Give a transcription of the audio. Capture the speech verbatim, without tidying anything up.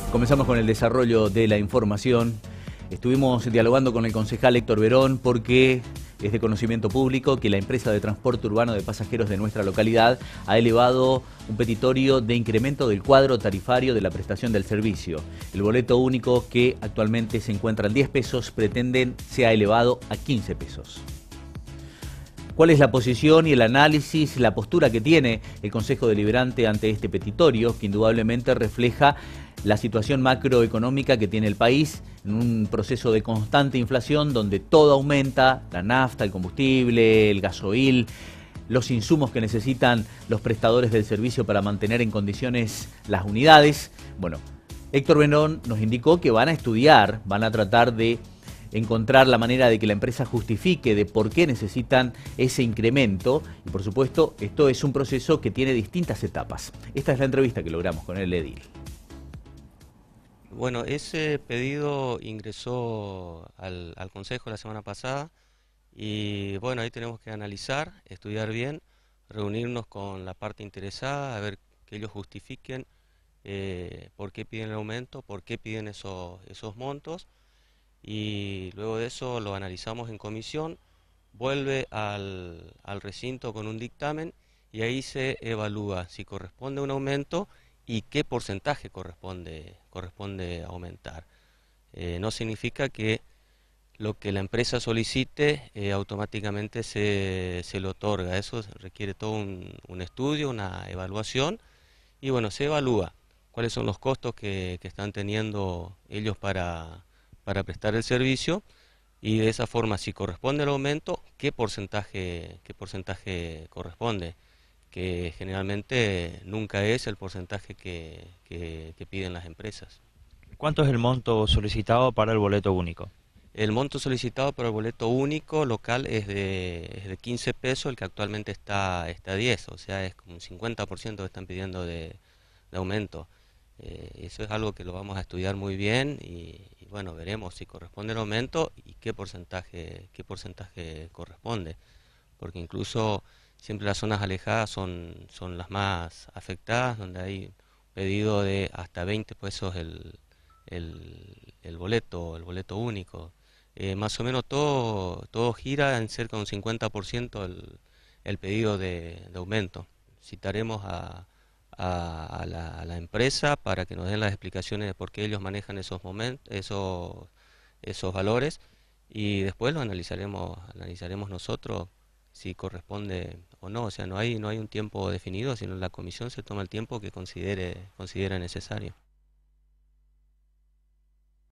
Comenzamos con el desarrollo de la información. Estuvimos dialogando con el concejal Héctor Verón porque es de conocimiento público que la empresa de transporte urbano de pasajeros de nuestra localidad ha elevado un petitorio de incremento del cuadro tarifario de la prestación del servicio. El boleto único, que actualmente se encuentra en diez pesos, pretenden sea elevado a quince pesos. ¿Cuál es la posición y el análisis, la postura que tiene el Consejo Deliberante ante este petitorio, que indudablemente refleja la situación macroeconómica que tiene el país en un proceso de constante inflación donde todo aumenta, la nafta, el combustible, el gasoil, los insumos que necesitan los prestadores del servicio para mantener en condiciones las unidades? Bueno, Héctor Verón nos indicó que van a estudiar, van a tratar de encontrar la manera de que la empresa justifique de por qué necesitan ese incremento y, por supuesto, esto es un proceso que tiene distintas etapas. Esta es la entrevista que logramos con el edil. Bueno, ese pedido ingresó al, al Consejo la semana pasada y bueno, ahí tenemos que analizar, estudiar bien, reunirnos con la parte interesada, a ver que ellos justifiquen eh, por qué piden el aumento, por qué piden esos, esos montos, y luego de eso lo analizamos en comisión, vuelve al, al recinto con un dictamen y ahí se evalúa si corresponde un aumento y qué porcentaje corresponde, corresponde aumentar. Eh, no significa que lo que la empresa solicite eh, automáticamente se, se le otorga. Eso requiere todo un, un estudio, una evaluación, y bueno, se evalúa cuáles son los costos que, que están teniendo ellos para, para prestar el servicio, y de esa forma, si corresponde el aumento, qué porcentaje, qué porcentaje corresponde, que generalmente nunca es el porcentaje que, que, que piden las empresas. ¿Cuánto es el monto solicitado para el boleto único? El monto solicitado para el boleto único local es de, es de quince pesos, el que actualmente está, está a diez, o sea, es como un cincuenta por ciento que están pidiendo de, de aumento. Eh, eso es algo que lo vamos a estudiar muy bien y, y bueno, veremos si corresponde el aumento y qué porcentaje, qué porcentaje corresponde, porque incluso siempre las zonas alejadas son, son las más afectadas, donde hay pedido de hasta veinte pesos el, el, el boleto, el boleto único. Eh, más o menos todo, todo gira en cerca de un cincuenta por ciento el, el pedido de, de aumento. Citaremos a, a, a, la, a la empresa para que nos den las explicaciones de por qué ellos manejan esos momentos, esos, esos valores, y después lo analizaremos, analizaremos nosotros si corresponde o no. O sea, no hay, no hay un tiempo definido, sino la comisión se toma el tiempo que considere, considere necesario.